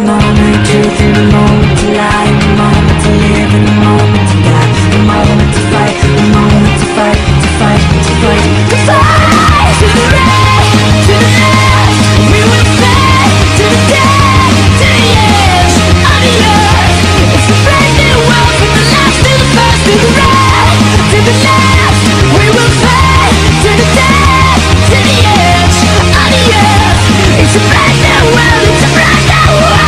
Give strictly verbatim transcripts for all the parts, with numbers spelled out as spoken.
moment, truth in the moment, to lie in the moment, to live in the moment, to die, the moment to fight, the moment to fight, to fight, to fight, to fight, to the right, to the left, we will fight, to the death, to the edge of the earth. It's a brand new world, from the last to the first, to the right, to the left, we will fight, to the death, to the edge of the earth. It's a brand new world, it's a brand new world.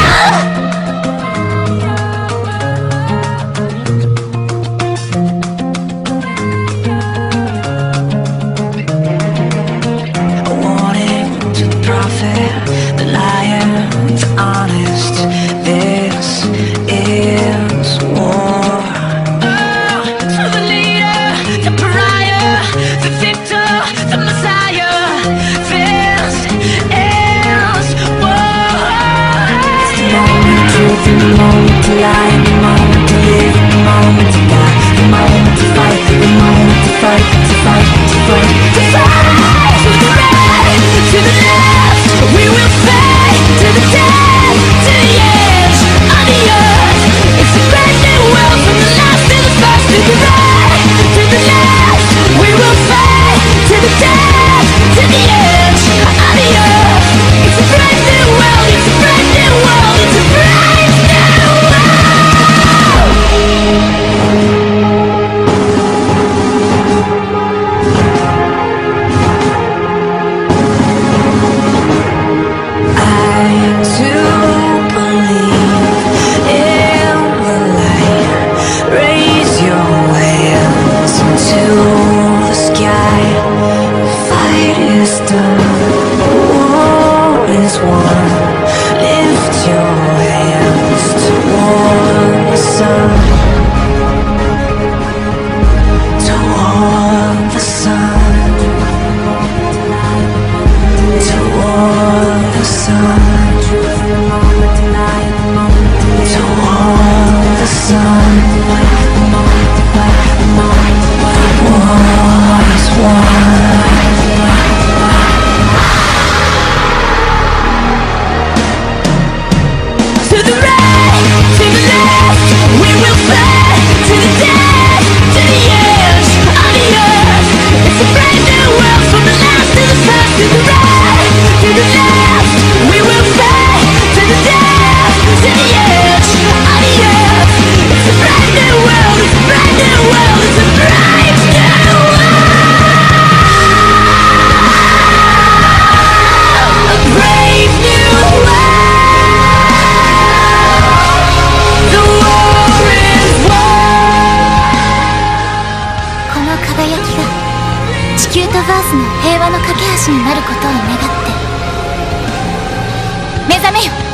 The liar, the honest, this is war. Oh, to the leader, the pariah, the victor, the messiah, this is war. It's the moment, truth in the moment, to lie in the moment, to live in the moment, to die, the moment to fight, the moment to fight, to fight, to fight, to fight, to the right, to the left. We will fight to the death, to the edge of the earth. It's a brand new world, from the last to the first, to the right, to the left. We will fight to the death, to the edge of the earth. It's a brand new world, it's a brand new world, it's a brand new world. 地球とバースの平和の架け橋になることを願って目覚めよ。